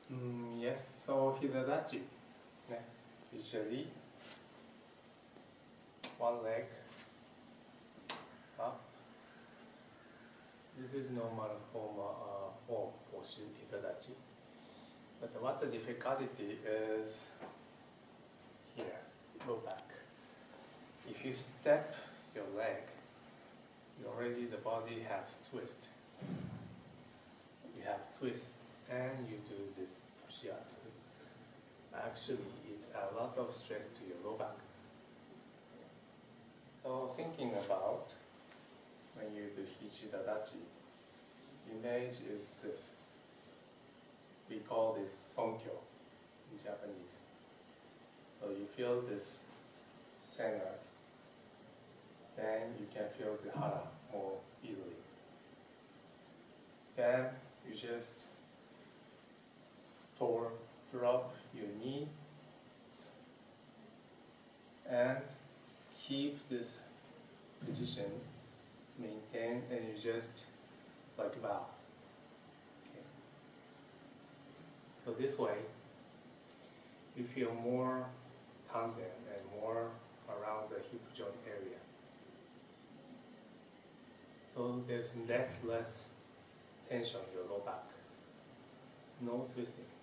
Yes, so hidadachi. Usually, one leg up. This is normal form for hidadachi. But what the difficulty is here, low back. If you step your leg, already the body has twist. You have twist and you do this shiatsu. Actually, it's a lot of stress to your low back. So thinking about when you do hidadachi, image is this. We call this sonkyo in Japanese. So you feel this center, then you can feel the hara more easily. Then you just drop your knee and keep this position, maintain, and you just like bow. Okay. So this way, you feel more tandem and more around the hip joint area. So there's less tension in your low back. No twisting.